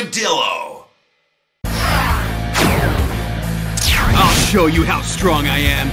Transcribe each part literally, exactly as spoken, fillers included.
Armadillo! I'll show you how strong I am.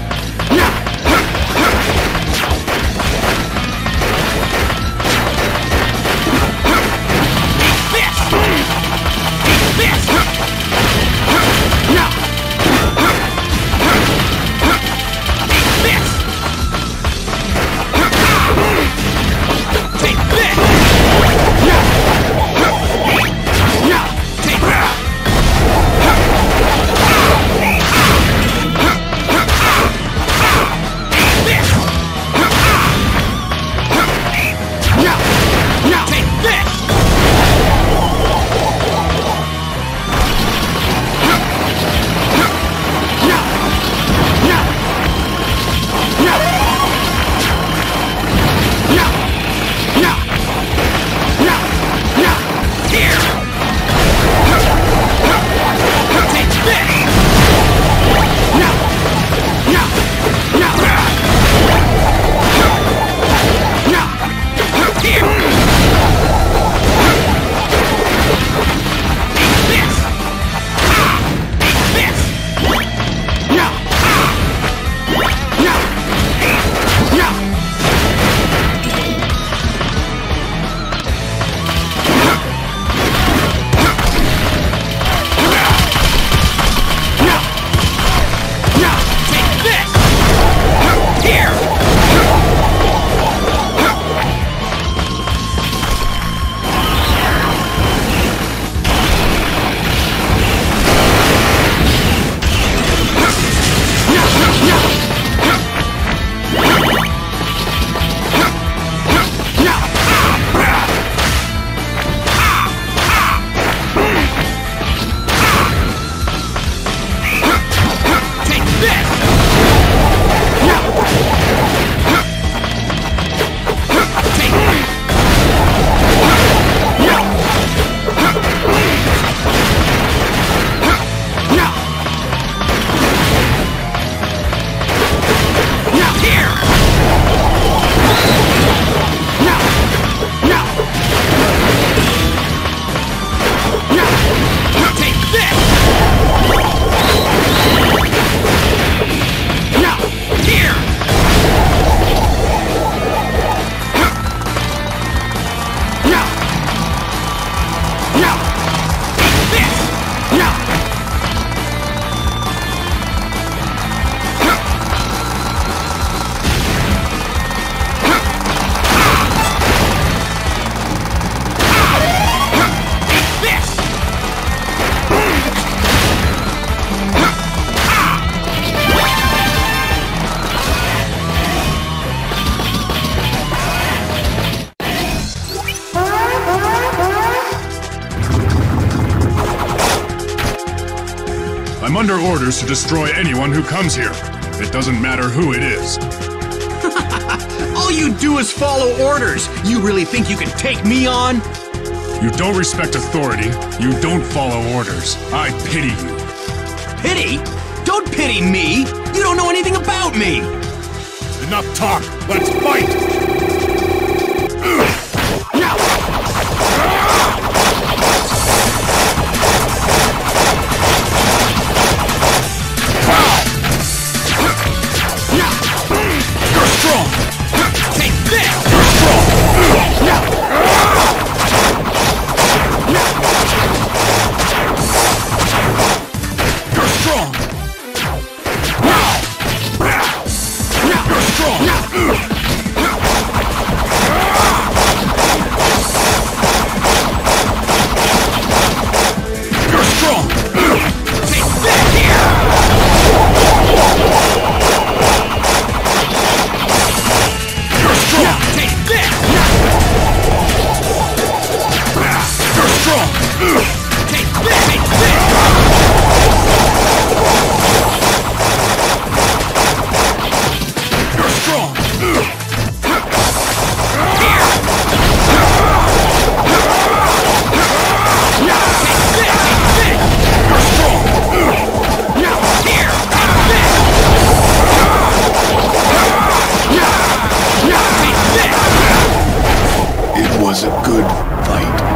I'm under orders to destroy anyone who comes here. It doesn't matter who it is. All you do is follow orders. You really think you can take me on? You don't respect authority. You don't follow orders. I pity you. Pity? Don't pity me! You don't know anything about me! Enough talk! Let's fight! Was a good fight.